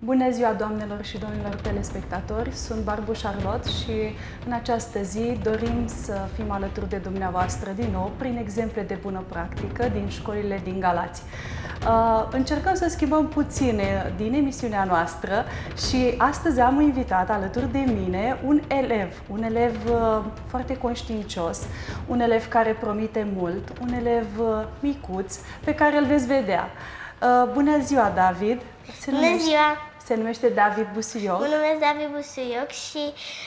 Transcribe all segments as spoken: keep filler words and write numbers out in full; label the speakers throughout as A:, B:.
A: Bună ziua, doamnelor și domnilor telespectatori! Sunt Barbu Charlotte și în această zi dorim să fim alături de dumneavoastră din nou prin exemple de bună practică din școlile din Galați. Uh, încercăm să schimbăm puțin din emisiunea noastră și astăzi am invitat alături de mine un elev, un elev uh, foarte conștiincios, un elev care promite mult, un elev uh, micuț pe care îl veți vedea. Uh, bună ziua, David!
B: Se Bună numește, ziua!
A: Se numește David Busuioc.
B: Mă numesc David Busuioc și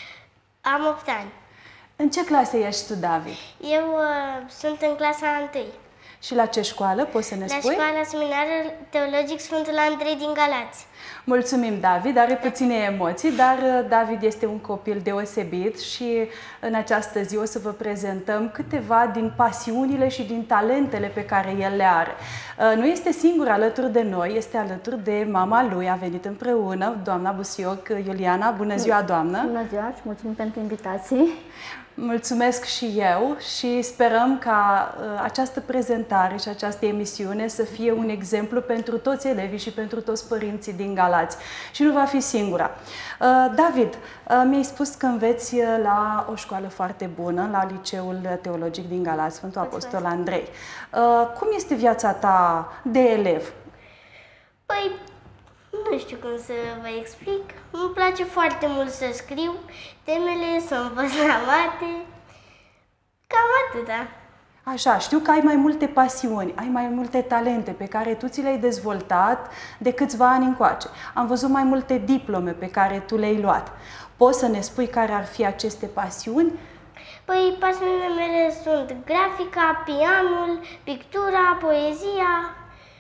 B: am opt ani.
A: În ce clasă ești tu, David?
B: Eu uh, sunt în clasa întâi.
A: Și la ce școală, poți să ne
B: la
A: spui?
B: La școala seminarul teologic Sfântul Andrei din Galați.
A: Mulțumim, David, are puține emoții, dar David este un copil deosebit și în această zi o să vă prezentăm câteva din pasiunile și din talentele pe care el le are. Nu este singur alături de noi, este alături de mama lui, a venit împreună, doamna Busuioc, Iuliana. Bună ziua, doamnă!
C: Bună ziua și mulțumim pentru invitații!
A: Mulțumesc și eu și sperăm ca uh, această prezentare și această emisiune să fie un exemplu pentru toți elevii și pentru toți părinții din Galați. Și nu va fi singura. Uh, David, uh, mi-ai spus că înveți la o școală foarte bună, la Liceul Teologic din Galați, Sfântul Apostol Andrei. Uh, cum este viața ta de elev?
B: Păi, nu știu cum să vă explic. Îmi place foarte mult să scriu temele, să învăț la mate. Cam atâta.
A: Așa, știu că ai mai multe pasiuni, ai mai multe talente pe care tu ți le-ai dezvoltat de câțiva ani încoace. Am văzut mai multe diplome pe care tu le-ai luat. Poți să ne spui care ar fi aceste pasiuni?
B: Păi, pasiunile mele sunt grafica, pianul, pictura, poezia,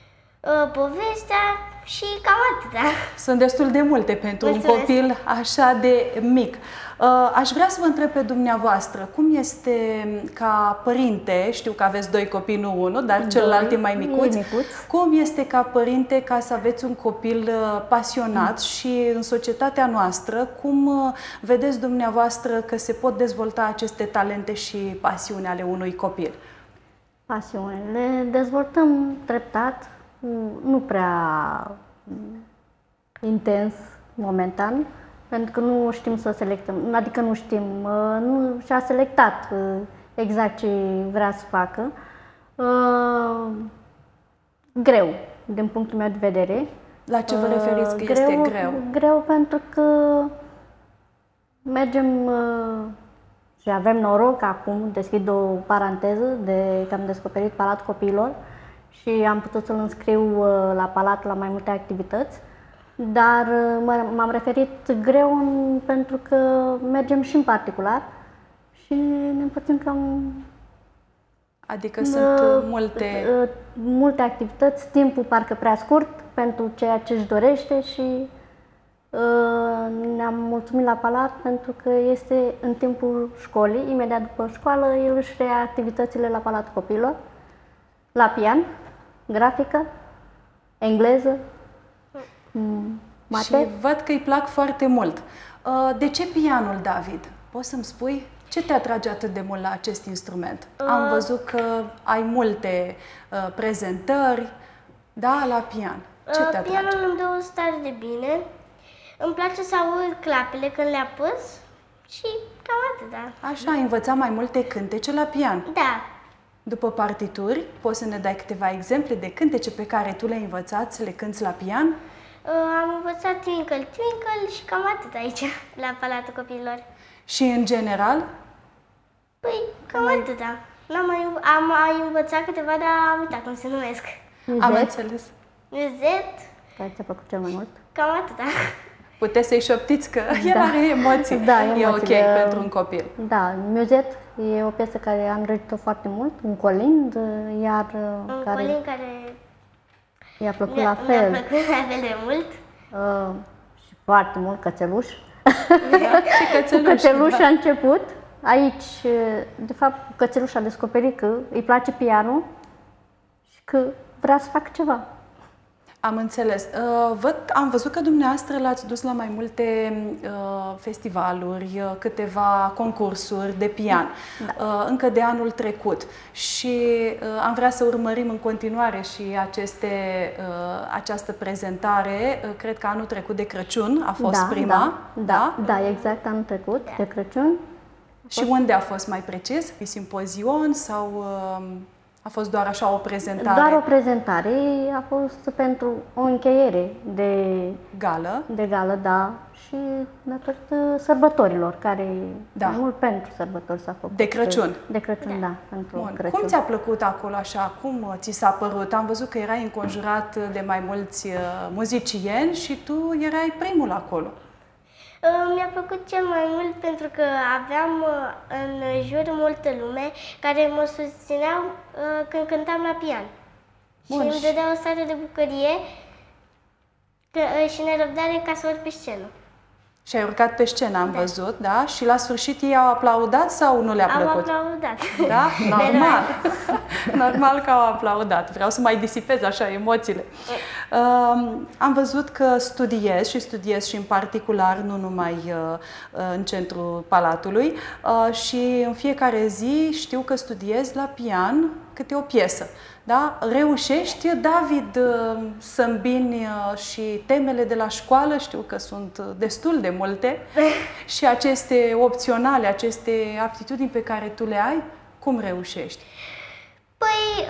B: povestea și cam atâta.
A: Sunt destul de multe pentru Mulțumesc. un copil așa de mic. Aș vrea să vă întreb pe dumneavoastră, cum este ca părinte, știu că aveți doi copii, nu unul, dar celălalt e mai micuț, cum este ca părinte ca să aveți un copil pasionat mm. și în societatea noastră, cum vedeți dumneavoastră că se pot dezvolta aceste talente și pasiuni ale unui copil?
C: Pasiuni. Le dezvoltăm treptat, nu prea intens, momentan, pentru că nu știm să selectăm, adică nu știm, nu și-a selectat exact ce vrea să facă. Greu, din punctul meu de vedere.
A: La ce vă referiți că
C: greu,
A: este greu?
C: Greu pentru că mergem și avem noroc acum, deschid o paranteză, de că am descoperit Palatul Copiilor și am putut să-l înscriu la Palat la mai multe activități, dar m-am referit greu în, pentru că mergem și în particular și ne împărțim cam...
A: Adică uh, sunt multe...
C: Uh, multe activități, timpul parcă prea scurt pentru ceea ce își dorește și uh, ne-am mulțumit la Palat pentru că este în timpul școlii, imediat după școală, el își reia activitățile la Palatul Copiilor, la pian, grafică, engleză, mate.
A: Și văd că îi plac foarte mult. De ce pianul, David? Poți să-mi spui ce te atrage atât de mult la acest instrument? Uh. Am văzut că ai multe uh, prezentări, da, la pian. Ce te atrage?
B: Pianul îmi dă o stare de bine. Îmi place să aud clapele când le apăs și cam atâta.
A: Așa, ai învățat mai multe cântece la pian?
B: Da.
A: După partituri, poți să ne dai câteva exemple de cântece pe care tu le-ai învățat să le cânți la pian?
B: Uh, am învățat Twinkle, Twinkle și cam atât aici, la Palatul Copiilor.
A: Și în general?
B: Păi, cam mai... atâta. Am mai, am mai învățat câteva, dar am uitat cum se numesc.
C: Muzet.
A: Am înțeles.
B: Muzet.
C: Care ți-a plăcut cel mai mult?
B: Cam atâta.
A: Puteți să-i șoptiți că da. el are emoții.
C: Da,
A: e ok
C: de...
A: pentru un copil.
C: Da, Muzet e o piesă care am rărit-o foarte mult, un colind, iar
B: un
C: care...
B: colind care
C: i-a plăcut la fel.
B: Mi-a plăcut la fel de mult.
C: Uh, și foarte mult Cățeluș.
A: Da, și Cățeluș.
C: Cățeluș
A: da.
C: a început. Aici, de fapt, Cățeluș a descoperit că îi place pianul și că vrea să facă ceva.
A: Am înțeles. Uh, văd, am văzut că dumneavoastră l-ați dus la mai multe uh, festivaluri, uh, câteva concursuri de pian, da. uh, încă de anul trecut. Și uh, am vrea să urmărim în continuare și aceste, uh, această prezentare. Uh, cred că anul trecut de Crăciun a fost
C: da,
A: prima.
C: Da, da, da, da, exact, anul trecut de Crăciun.
A: Și unde a fost mai precis? Simpozion sau... Uh, A fost doar așa o prezentare?
C: Doar o prezentare. A fost pentru o încheiere de
A: gală,
C: de gală, da, și datorită sărbătorilor, care
A: da.
C: mai mult pentru sărbători s-a făcut.
A: De Crăciun?
C: De Crăciun, da, da pentru
A: Bun.
C: Crăciun.
A: Cum ți-a plăcut acolo așa? Cum ți s-a părut? Am văzut că erai înconjurat de mai mulți muzicieni și tu erai primul acolo.
B: Mi-a plăcut cel mai mult pentru că aveam în jur multă lume care mă susțineau când cântam la pian. Bun. Și îmi dădea o stare de bucurie și nerăbdare ca să urc pe scenă.
A: Și ai urcat pe scenă, am da. văzut, da? Și la sfârșit ei au aplaudat sau nu le-a plăcut?
B: Au aplaudat.
A: Da? Normal. Normal că au aplaudat. Vreau să mai disipez așa emoțiile. Uh, am văzut că studiez și studiez și în particular, nu numai uh, în centrul Palatului, uh, și în fiecare zi știu că studiez la pian câte o piesă. Da? Reușești, David, să îmbini și temele de la școală, știu că sunt destul de multe, și aceste opționale, aceste aptitudini pe care tu le ai, cum reușești?
B: Păi,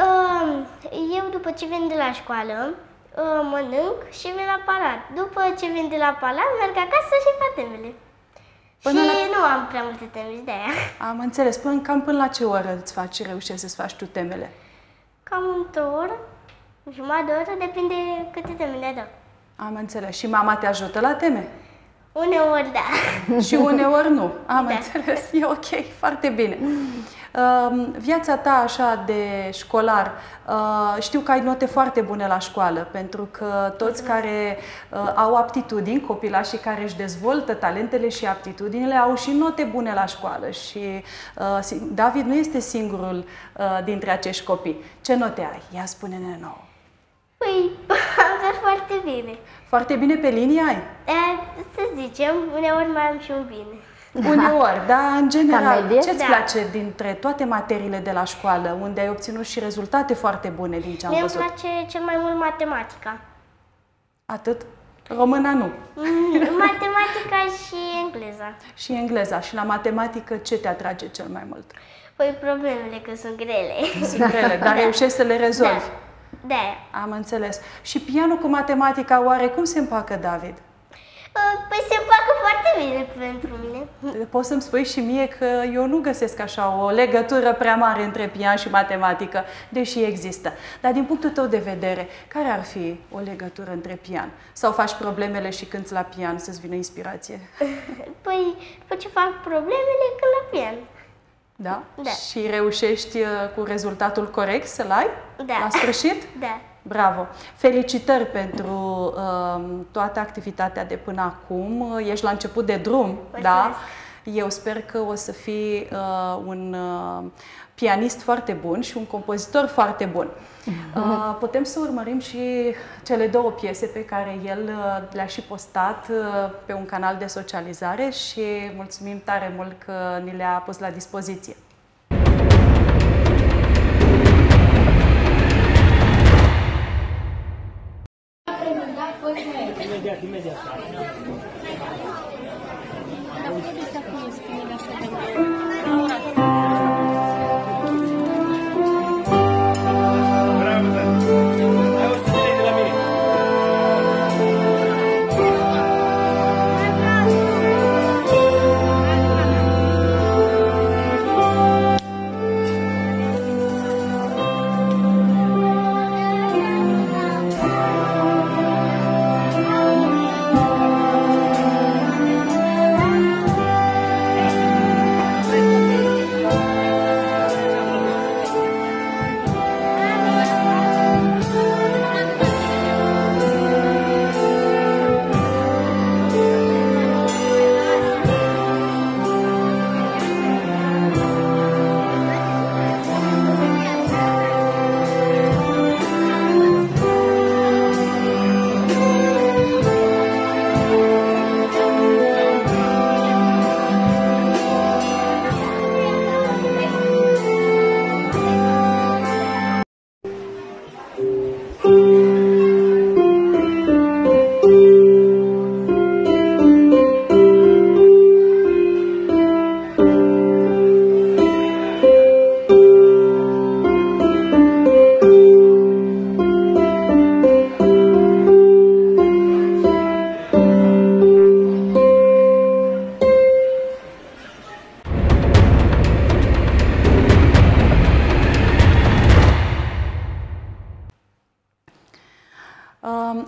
B: eu după ce vin de la școală, mănânc și vin la palat. După ce vin de la palat, merg acasă și fac temele. Până și la... nu am prea multe teme de aia.
A: Am înțeles. Până, cam până la ce oră îți faci, reușești să-ți faci tu temele?
B: Cam într-o oră, jumătate de oră, depinde câte teme le dau.
A: Am înțeles. Și mama te ajută la teme?
B: Uneori da.
A: Și uneori nu. Am
B: da.
A: înțeles. E ok. Foarte bine. Uh, viața ta așa de școlar, uh, știu că ai note foarte bune la școală, pentru că toți care uh, au aptitudini, copilașii care își dezvoltă talentele și aptitudinile, au și note bune la școală. Și uh, David nu este singurul uh, dintre acești copii. Ce note ai? Ia spune-ne nouă.
B: Păi, am dat foarte bine.
A: Foarte bine pe linie ai?
B: E, să zicem, uneori mai am și un bine.
A: Uneori, dar în general, ce-ți
B: da.
A: place dintre toate materiile de la școală, unde ai obținut și rezultate foarte bune din ce am
B: Mie
A: văzut?
B: Mie îmi place cel mai mult matematica.
A: Atât? Româna nu?
B: Matematica și engleza.
A: Și engleza. Și la matematică ce te atrage cel mai mult?
B: Păi problemele, că sunt grele.
A: Sunt grele, dar da. reușești să le rezolvi.
B: Da. Da.
A: Am înțeles. Și pianul cu matematica, oare cum se împacă, David?
B: Păi se împacă foarte bine pentru mine.
A: Poți să-mi spui și mie că eu nu găsesc așa o legătură prea mare între pian și matematică, deși există. Dar din punctul tău de vedere, care ar fi o legătură între pian? Sau faci problemele și cânti la pian să-ți vină inspirație?
B: Păi, după ce fac problemele, cânt la pian.
A: Da?
B: Da.
A: Și reușești cu rezultatul corect să-l ai?
B: Da.
A: La sfârșit?
B: Da.
A: Bravo! Felicitări pentru uh, toată activitatea de până acum. Ești la început de drum, mulțumesc. Da? Eu sper că o să fii uh, un uh, pianist foarte bun și un compozitor foarte bun. Uh, putem să urmărim și cele două piese pe care el uh, le-a și postat uh, pe un canal de socializare și mulțumim tare mult că ni le-a pus la dispoziție.
D: Imediat, imediat.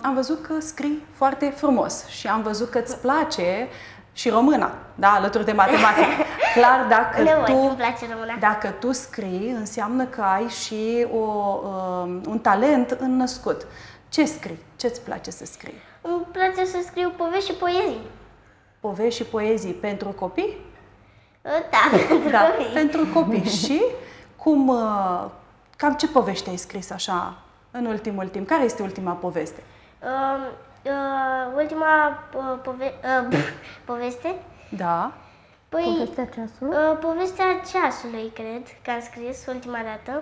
A: am văzut că scrii foarte frumos și am văzut că îți place și româna, da, alături de matematică. Clar, dacă
B: Nevoie,
A: tu,
B: îmi place româna.
A: dacă tu scrii, înseamnă că ai și o, uh, un talent înnăscut. Ce scrii? Ce-ți place să scrii?
B: Îmi place să scriu povești și poezii.
A: Povești și poezii pentru copii?
B: Da, pentru
A: Da,
B: copii.
A: pentru copii. Și cum, uh, cam ce povești ai scris așa în ultimul timp? Care este ultima poveste?
B: Uh, uh, ultima uh, pove uh, poveste?
A: Da.
B: Păi,
C: Povestea ceasului?
B: uh, povestea ceasului, cred, că am scris ultima dată.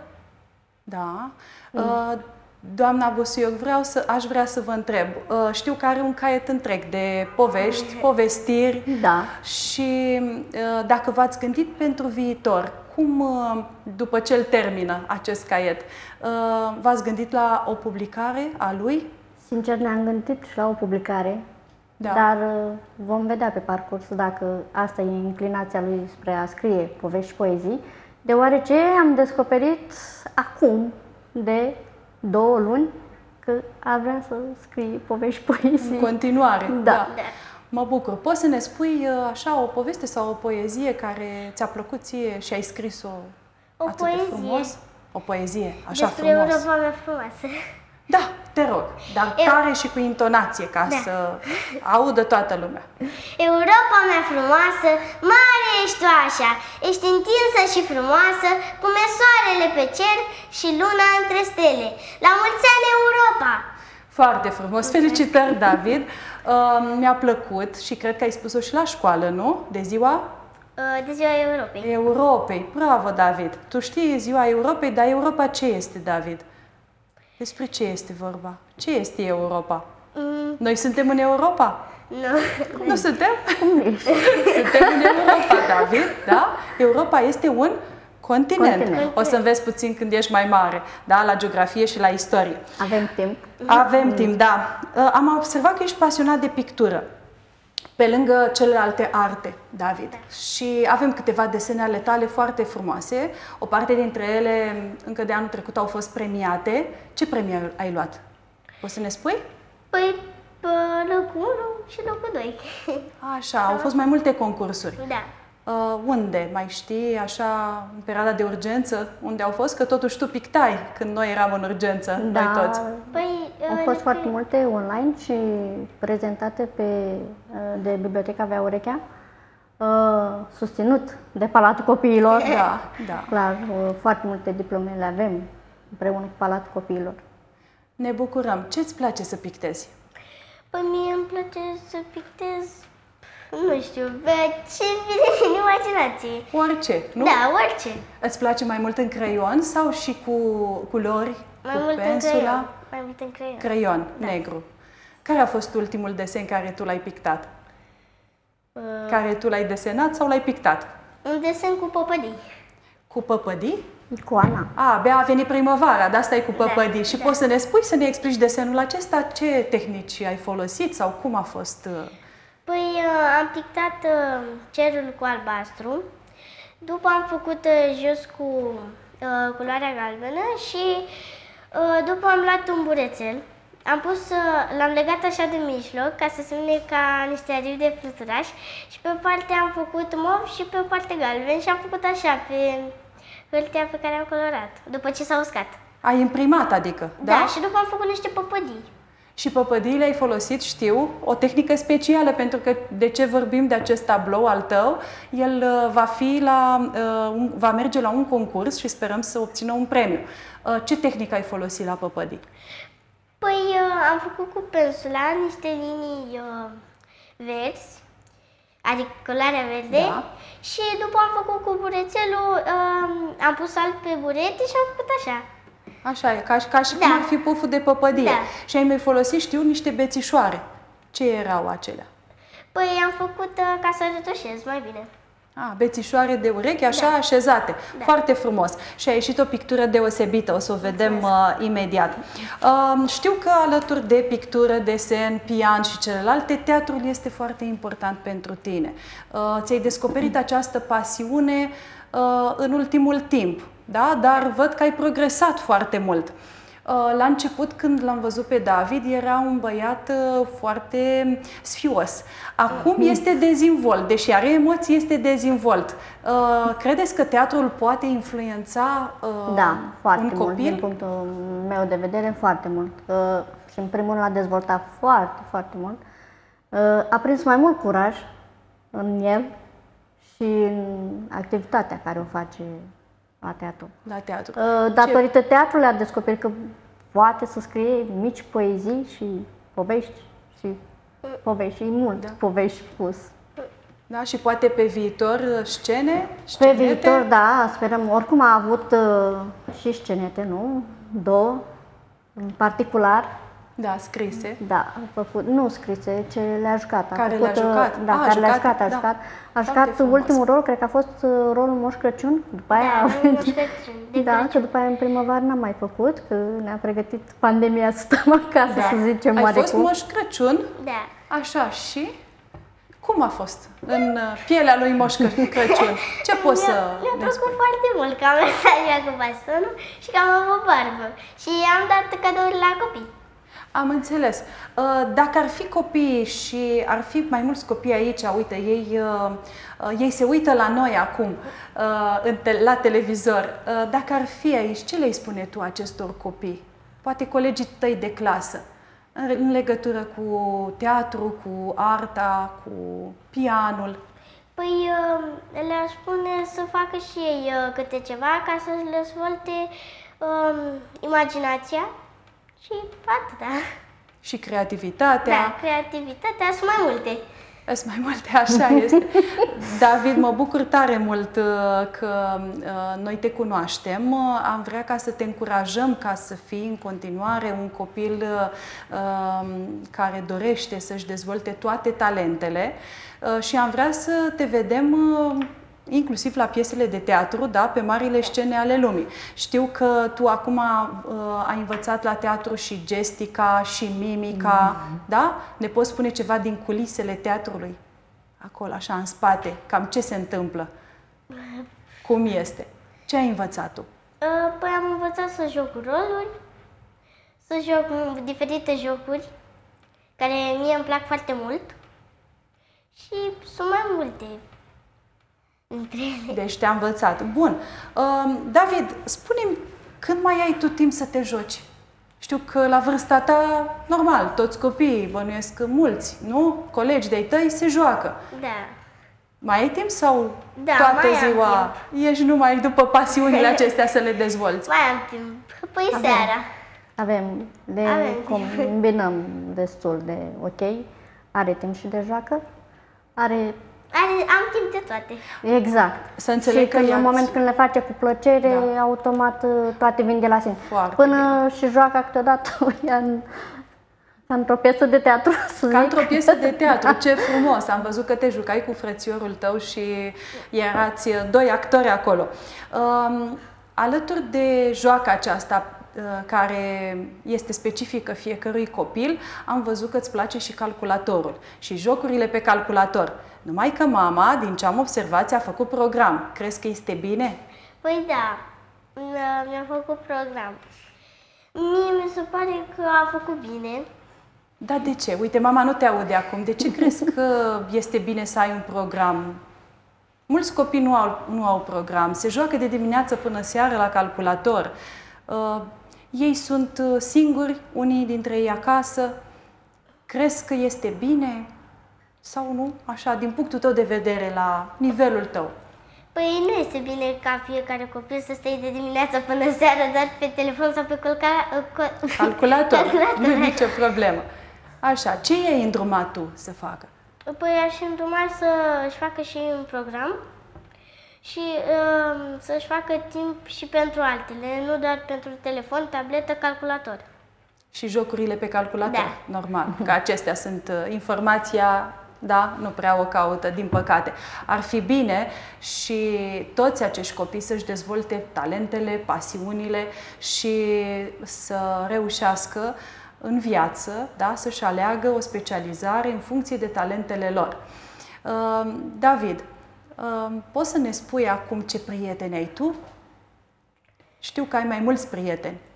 A: Da. Uh, Doamna Busuioc, vreau să, aș vrea să vă întreb. Uh, știu că are un caiet întreg de povești, povestiri.
C: Da.
A: Și uh, dacă v-ați gândit pentru viitor, cum, uh, după ce îl termină acest caiet, uh, v-ați gândit la o publicare a lui?
C: Sincer, ne-am gândit și la o publicare,
A: Da.
C: dar uh, vom vedea pe parcurs dacă asta e inclinația lui spre a scrie povești și poezii, deoarece am descoperit acum, de două luni, că ar vrea să scrie povești și poezii.
A: În continuare.
C: Da.
B: Da.
A: Mă bucur. Poți să ne spui uh, așa o poveste sau o poezie care ți-a plăcut ție și ai scris-o
B: O
A: atât
B: poezie.
A: de frumos? O poezie, așa
B: Despre
A: frumos.
B: Europa mea frumoasă.
A: Da, te rog, dar
B: Eu-
A: tare și cu intonație, ca
B: Da.
A: să audă toată lumea.
B: Europa mea frumoasă, mare ești tu așa, ești întinsă și frumoasă, cum e soarele pe cer și luna între stele. La mulți ani, Europa!
A: Foarte frumos. Felicitări, David. Uh, mi-a plăcut și cred că ai spus-o și la școală, nu? De ziua
B: Uh, De ziua Europei.
A: Europei. Bravo, David. Tu știi ziua Europei, dar Europa ce este, David? Despre ce este vorba? Ce este Europa?
B: Mm,
A: Noi suntem în Europa?
B: nu.
A: Nu suntem? Suntem în Europa, David, da? Europa este un continent.
C: Continent.
A: O să înveți puțin când ești mai mare, da? La geografie și la istorie.
C: Avem timp.
A: Avem timp, da. Am observat că ești pasionat de pictură, pe lângă celelalte arte, David.
B: Da.
A: Și avem câteva desene ale tale foarte frumoase. O parte dintre ele, încă de anul trecut, au fost premiate. Ce premii ai- ai luat? Poți să ne spui?
B: Păi, pe locul unu și locul doi.
A: Așa, au fost mai multe concursuri.
B: Da.
A: Uh, unde? Mai știi, așa, în perioada de urgență, unde au fost? Că totuși tu pictai când noi eram în urgență,
C: Da,
A: noi toți.
B: Păi,
C: au
B: uh,
C: fost
B: le-
C: foarte multe online și prezentate pe, uh, de Biblioteca Avea Urechea, uh, susținut de Palatul Copiilor.
A: Da, da.
C: Clar, uh, foarte multe diplome le avem împreună cu Palatul Copiilor.
A: Ne bucurăm. Ce-ți place să pictezi?
B: Păi mie îmi place să pictez, nu știu, pe ce vine în imaginație.
A: Orice, nu?
B: Da, orice.
A: Îți place mai mult în creion sau și cu culori,
B: Mai
A: cu
B: mult în
A: pensula?
B: creion. Mai mult în creion.
A: Creion,
B: Da.
A: negru. Care a fost ultimul desen care tu l-ai pictat?
B: Uh,
A: Care tu l-ai desenat sau l-ai pictat?
B: un desen cu păpădii.
A: Cu păpădii?
C: Cu Ana.
A: A, abia a venit primăvara, de asta e cu
B: Da,
A: păpădii. Și
B: da.
A: poți să ne spui, să ne explici desenul acesta? Ce tehnici ai folosit sau cum a fost? uh,
B: Păi uh, am pictat uh, cerul cu albastru, după am făcut uh, jos cu uh, culoarea galbenă și uh, după am luat un burețel, am pus, uh, l-am legat așa de mijloc ca să semne ca niște aripi de fluturaș și pe partea am făcut mov și pe partea galben și am făcut așa pe hârtia pe care am colorat, după ce s-a uscat.
A: Ai imprimat, adică, da?
B: Da, și după am făcut niște păpădii.
A: Și păpădiile ai folosit, știu, o tehnică specială, pentru că de ce vorbim de acest tablou al tău, el uh, va, fi la, uh, un, va merge la un concurs și sperăm să obțină un premiu. Uh, ce tehnică ai folosit la păpădii?
B: Păi uh, am făcut cu pensula niște linii uh, verzi, adică culoarea verde,
A: Da.
B: și după am făcut cu burețelul, uh, am pus alb pe burete și am făcut așa.
A: Așa e, ca, ca și
B: Da.
A: cum ar fi puful de păpădie.
B: Da.
A: Și ai mai folosit, știu, niște bețișoare. Ce erau acelea?
B: Păi am făcut uh, ca să retușez mai bine.
A: Ah, bețișoare de urechi, așa,
B: Da.
A: așezate.
B: Da.
A: Foarte frumos. Și a ieșit o pictură deosebită, o să o vedem uh, imediat. Uh, știu că alături de pictură, desen, pian și celelalte, teatrul este foarte important pentru tine. Uh, ți-ai descoperit această pasiune uh, în ultimul timp, da? Dar văd că ai progresat foarte mult. La început, când l-am văzut pe David, era un băiat foarte sfios. Acum este dezvolt, deși are emoții, este dezvolt. Credeți că teatrul poate influența
C: da, foarte
A: un
C: mult,
A: copil?
C: Din punctul meu de vedere, foarte mult. Și în primul rând l-a dezvoltat foarte, foarte mult. A prins mai mult curaj în el și în activitatea care o face la teatru.
A: La teatru.
C: Datorită Ce... teatrului a descoperit că poate să scrie mici poezii și povești și povești și mult da. povești spus.
A: Da, și poate pe viitor scene?
C: Scenete? Pe viitor, da, sperăm. Oricum a avut uh, și scenete, nu? Două, în particular.
A: Da, scrise.
C: Da, a făcut, nu scrise, ce le-a jucat. A
A: care
C: le-a
A: jucat?
C: Da,
A: a,
C: care le-a
A: jucat,
C: jucat, a
A: da.
C: jucat. A jucat ultimul rol, cred că a fost rolul Moș Crăciun. După aia,
B: da, Moș Crăciun.
C: Da, că după aia în primăvară n-am mai făcut, că ne-a pregătit pandemia să stăm acasă,
A: da.
C: să zicem.
A: Ai fost Moș Crăciun?
B: Da.
A: Așa, și? Cum a fost în pielea lui Moș Crăciun? Ce poți să
B: Mi-a plăcut foarte mult că am lăsat cu bastonul și că am avut barbă. Și am dat cadouri la copii.
A: Am înțeles. Dacă ar fi copii și ar fi mai mulți copii aici, uite, ei, ei se uită la noi acum, la televizor. Dacă ar fi aici, ce le-ai spune tu acestor copii? Poate colegii tăi de clasă, în legătură cu teatru, cu arta, cu pianul?
B: Păi le-aș spune să facă și ei câte ceva ca să-și dezvolte um, imaginația. Și atâta.
A: Și creativitatea.
B: Da, creativitatea, sunt mai multe.
A: Sunt mai multe, așa este. David, mă bucur tare mult că noi te cunoaștem. Am vrea ca să te încurajăm ca să fii în continuare un copil care dorește să-și dezvolte toate talentele și am vrea să te vedem inclusiv la piesele de teatru, da, pe marile scene ale lumii. Știu că tu acum uh, ai învățat la teatru și gestica și mimica, mm-hmm. da? Ne poți spune ceva din culisele teatrului? Acolo, așa, în spate, cam ce se întâmplă? Cum este? Ce ai învățat tu?
B: Uh, păi am învățat să joc roluri, să joc diferite jocuri, care mie îmi plac foarte mult și sunt mai multe.
A: Deci te-a învățat. Bun. Uh, David, spune-mi, când mai ai tu timp să te joci? Știu că la vârsta ta, normal, toți copiii, bănuiesc mulți, nu? Colegi de-ai tăi se joacă.
B: Da.
A: Mai ai timp sau
B: da,
A: toată
B: mai
A: ziua
B: am timp.
A: Ești numai după pasiunile acestea să le dezvolți?
B: Mai am timp. Păi avem, seara.
C: Avem. Le avem. combinăm destul de ok. Are timp și de joacă. Are...
B: Are, am timp de toate.
C: Exact.
A: Să înțeleg
C: că în moment când le face cu plăcere, da. automat toate vin de la sine. Foarte Până bine. Și joacă câteodată ca într-o piesă de teatru.
A: Ca într-o piesă de teatru, ce frumos! Am văzut că te jucai cu frățiorul tău și erați doi actori acolo. Um, alături de joaca aceasta, care este specifică fiecărui copil, am văzut că îți place și calculatorul și jocurile pe calculator. Numai că mama, din ce am observat, a făcut program. Crezi că este bine?
B: Păi da, mi-a făcut program. Mie mi se pare că a făcut bine.
A: Da, de ce? Uite, mama nu te aude acum. De ce crezi că este bine să ai un program? Mulți copii nu au, nu au program. Se joacă de dimineață până seară la calculator. Uh, ei sunt singuri, unii dintre ei acasă. Crezi că este bine sau nu? Așa, din punctul tău de vedere, la nivelul tău.
B: Păi nu este bine ca fiecare copil să stai de dimineața până seara doar pe telefon sau pe culca...
A: calculator. calculator. Nu e nicio problemă. Așa, ce i-ai îndrumat tu să facă?
B: Păi aș îndruma să-și facă și un program și uh, să-și facă timp și pentru altele, nu doar pentru telefon, tabletă, calculator.
A: Și jocurile pe calculator?
B: Da.
A: Normal, că acestea sunt uh, informația, da, nu prea o caută, din păcate. Ar fi bine și toți acești copii să-și dezvolte talentele, pasiunile și să reușească în viață, da, să-și aleagă o specializare în funcție de talentele lor. Uh, David, uh, poți să ne spui acum ce prieteni ai tu? Știu că ai mai mulți prieteni.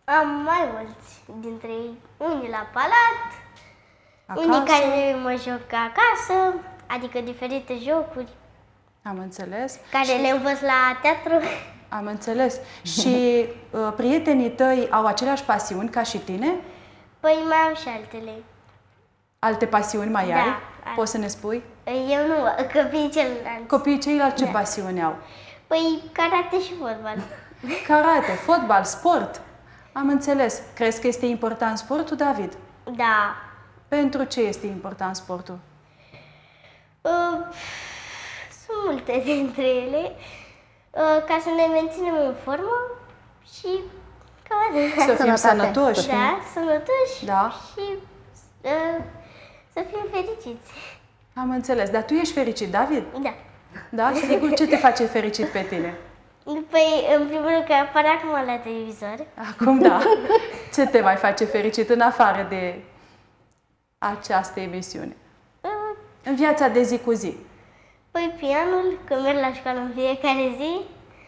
B: Am mai mulți dintre ei. Unii la palat,
A: Acasă?
B: unii care mă joc acasă, adică diferite jocuri.
A: Am înțeles.
B: Care și... le învăț la teatru.
A: Am înțeles. Și uh, prietenii tăi au aceleași pasiuni ca și tine?
B: Păi mai am și altele.
A: Alte pasiuni mai
B: Da,
A: ai?
B: am.
A: Poți să ne spui?
B: Eu nu, copiii celălalți.
A: Copiii ceilalți ce
B: Da.
A: pasiuni au?
B: Păi karate și fotbal.
A: Karate, fotbal, sport. Am înțeles. Crezi că este important sportul, David?
B: Da.
A: Pentru ce este important sportul?
B: Uh, sunt multe dintre ele. Uh, ca să ne menținem în formă și cam atât.
A: Să fim
C: Sănătate.
A: sănătoși.
B: Da, sănătoși
A: Da.
B: și uh, să fim fericiți.
A: Am înțeles. Dar tu ești fericit, David?
B: Da.
A: Da? Sigur, ce te face fericit pe tine?
B: Păi, în primul rând că apare acum la televizor.
A: Acum da. Ce te mai face fericit în afară de această emisiune?
B: Uh,
A: În viața de zi cu zi.
B: Păi pianul, că merg la școală în fiecare zi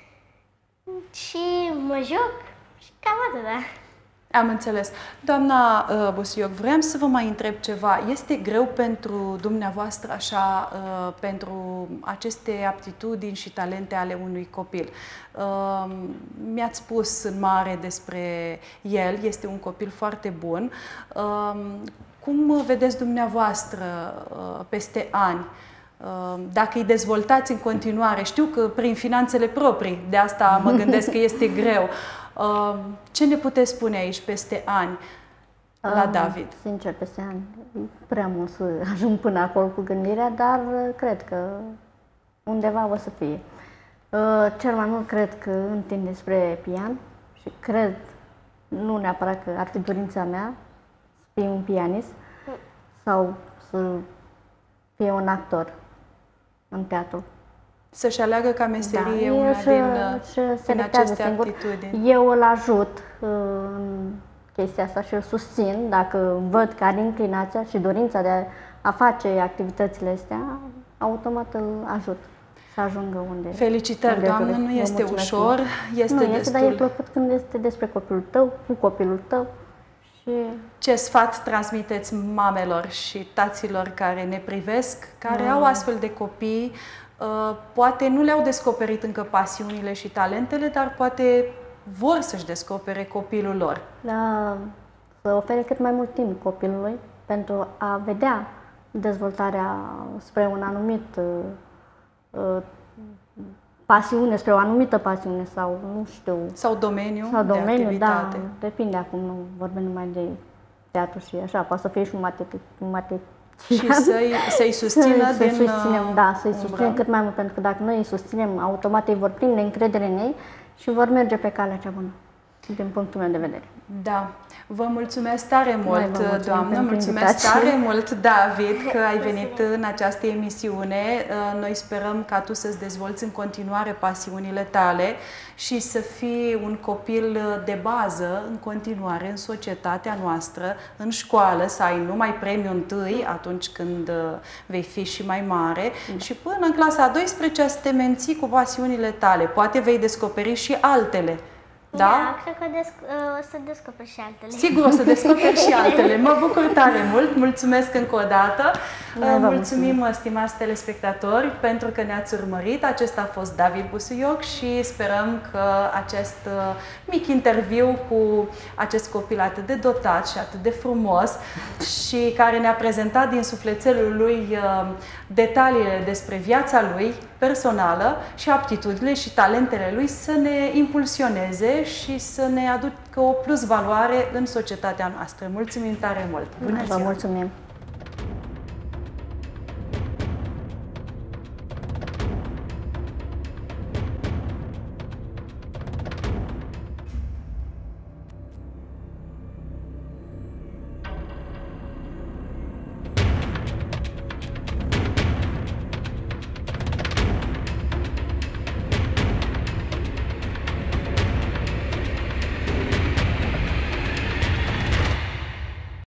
B: și mă joc și cam atât, da.
A: Am înțeles. Doamna uh, Busuioc, vreau să vă mai întreb ceva. Este greu pentru dumneavoastră, așa, uh, pentru aceste aptitudini și talente ale unui copil? Uh, mi-ați spus în mare despre el, este un copil foarte bun. Uh, cum vedeți dumneavoastră uh, peste ani? Uh, Dacă îi dezvoltați în continuare, știu că prin finanțele proprii, de asta mă gândesc că este greu. Uh, Ce ne puteți spune aici peste ani la
C: Um,
A: David?
C: Sincer, peste ani, e prea mult să ajung până acolo cu gândirea, dar uh, cred că undeva o să fie. Uh, Cel mai mult cred că întind spre pian și cred, nu neapărat că ar fi dorința mea, să fie un pianist sau să fie un actor în teatru.
A: Să-și aleagă ca meserie
C: Da,
A: una
C: și,
A: din, uh,
C: și
A: din
C: selectează
A: aceste
C: singur.
A: aptitudini.
C: Eu îl ajut uh, în chestia asta și îl susțin dacă văd că are inclinația și dorința de a, a face activitățile astea, automat îl ajut să ajungă unde.
A: Felicitări,
C: unde
A: doamnă,
C: doresc.
A: nu
C: Vă
A: este
C: mulțumesc
A: ușor,
C: mult.
A: este
C: nu este, dar e
A: destul.
C: plăcut când este despre copilul tău, cu copilul tău și
A: Ce sfat transmiteți mamelor și taților care ne privesc, care
C: Da.
A: au astfel de copii? Uh, Poate nu le-au descoperit încă pasiunile și talentele, dar poate vor să-și descopere copilul lor.
C: da, să ofere cât mai mult timp copilului pentru a vedea dezvoltarea spre un anumit uh, uh, pasiune, spre o anumită pasiune sau nu știu,
A: Sau domeniu
C: sau
A: de
C: domeniu, da,
A: activitate.
C: depinde acum, nu vorbim numai de teatru și așa, poate să fie și un matematic, un matematic
A: Și să-i, să-i susțină
C: să, să
A: din
C: susținem,
A: uh,
C: da, să-i
A: umbră.
C: susținem cât mai mult, pentru că dacă noi îi susținem, automat ei vor prinde încredere în ei și vor merge pe calea cea bună, din punctul meu de vedere.
A: Da. Vă mulțumesc tare mult,
C: vă mulțumim
A: doamnă,
C: pentru
A: mulțumesc
C: invitație.
A: tare mult, David, că ai venit în această emisiune. Noi sperăm ca tu să-ți dezvolți în continuare pasiunile tale și să fii un copil de bază în continuare în societatea noastră, în școală, să ai numai premiul întâi atunci când vei fi și mai mare și până în clasa a douăsprezecea să te menții cu pasiunile tale. Poate vei descoperi și altele. Da?
B: Da, cred că desc- o să descoperi și altele.
A: Sigur, o să descoperi și altele. Mă bucur tare mult, mulțumesc încă o dată.
C: Noi vă
A: Mulțumim, stimați telespectatori, pentru că ne-ați urmărit. Acesta a fost David Busuioc și sperăm că acest uh, mic interviu cu acest copil atât de dotat și atât de frumos și care ne-a prezentat din sufletelul lui uh, detaliile despre viața lui personală și aptitudinile și talentele lui să ne impulsioneze și să ne aducă o plus valoare în societatea noastră. Mulțumim tare mult! Bună
C: Vă
A: ziua!
C: mulțumim!